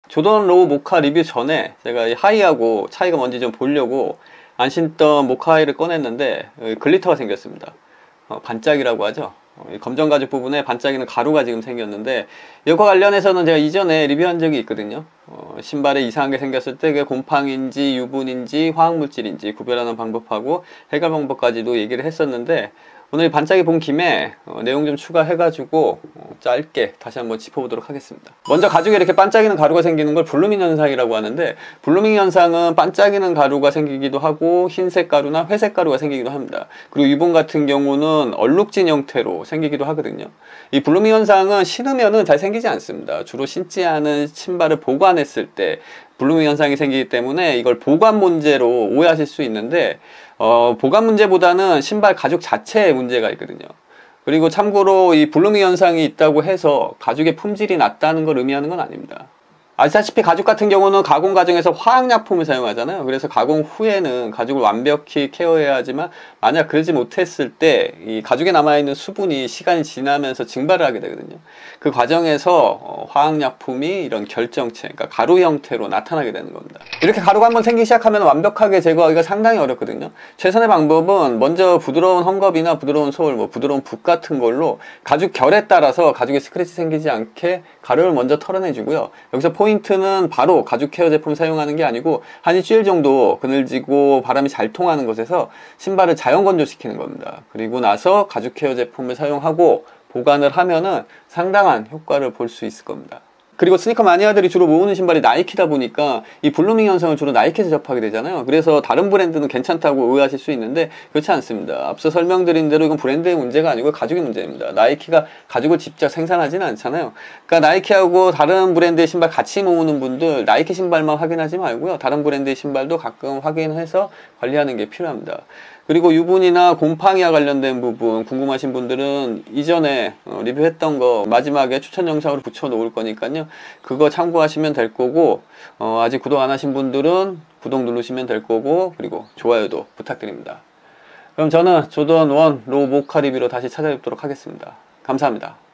조던 로우 모카 리뷰 전에 제가 이 하이하고 차이가 뭔지 좀 보려고 안 신던 모카 하이를 꺼냈는데 글리터가 생겼습니다. 반짝이라고 하죠. 검정 가죽 부분에 반짝이는 가루가 지금 생겼는데, 이거 관련해서는 제가 이전에 리뷰한 적이 있거든요. 신발에 이상한 게 생겼을 때 그게 곰팡인지 유분인지 화학물질인지 구별하는 방법하고 해결 방법까지도 얘기를 했었는데, 오늘 반짝이 본 김에 내용 좀 추가해가지고 짧게 다시 한번 짚어보도록 하겠습니다. 먼저 가죽에 이렇게 반짝이는 가루가 생기는 걸 블루밍 현상이라고 하는데, 블루밍 현상은 반짝이는 가루가 생기기도 하고 흰색 가루나 회색 가루가 생기기도 합니다. 그리고 유분 같은 경우는 얼룩진 형태로 생기기도 하거든요. 이 블루밍 현상은 신으면은 잘 생기지 않습니다. 주로 신지 않은 신발을 보관했을 때 블루밍 현상이 생기기 때문에 이걸 보관 문제로 오해하실 수 있는데, 보관 문제보다는 신발 가죽 자체에 문제가 있거든요. 그리고 참고로 이 블루밍 현상이 있다고 해서 가죽의 품질이 낮다는 걸 의미하는 건 아닙니다. 아시다시피 가죽 같은 경우는 가공 과정에서 화학약품을 사용하잖아요. 그래서 가공 후에는 가죽을 완벽히 케어해야 하지만, 만약 그러지 못했을 때 이 가죽에 남아있는 수분이 시간이 지나면서 증발을 하게 되거든요. 그 과정에서 화학약품이 이런 결정체, 그러니까 가루 형태로 나타나게 되는 겁니다. 이렇게 가루가 한번 생기기 시작하면 완벽하게 제거하기가 상당히 어렵거든요. 최선의 방법은 먼저 부드러운 헝겊이나 부드러운 소울, 부드러운 붓 같은 걸로 가죽 결에 따라서 가죽에 스크래치 생기지 않게 가루를 먼저 털어내 주고요. 여기서 포인트는 바로 가죽 케어 제품 사용하는 게 아니고 한 일주일 정도 그늘지고 바람이 잘 통하는 곳에서 신발을 자연 건조시키는 겁니다. 그리고 나서 가죽 케어 제품을 사용하고 보관을 하면은 상당한 효과를 볼 수 있을 겁니다. 그리고 스니커 마니아들이 주로 모으는 신발이 나이키다 보니까 이 블루밍 현상을 주로 나이키에서 접하게 되잖아요. 그래서 다른 브랜드는 괜찮다고 오해하실 수 있는데 그렇지 않습니다. 앞서 설명드린 대로 이건 브랜드의 문제가 아니고 가죽의 문제입니다. 나이키가 가죽을 직접 생산하지는 않잖아요. 그러니까 나이키하고 다른 브랜드의 신발 같이 모으는 분들, 나이키 신발만 확인하지 말고요, 다른 브랜드의 신발도 가끔 확인해서 관리하는 게 필요합니다. 그리고 유분이나 곰팡이와 관련된 부분 궁금하신 분들은 이전에 리뷰했던 거 마지막에 추천 영상으로 붙여 놓을 거니까요, 그거 참고하시면 될 거고, 아직 구독 안 하신 분들은 구독 누르시면 될 거고, 그리고 좋아요도 부탁드립니다. 그럼 저는 조던 1 로우 모카 리뷰로 다시 찾아뵙도록 하겠습니다. 감사합니다.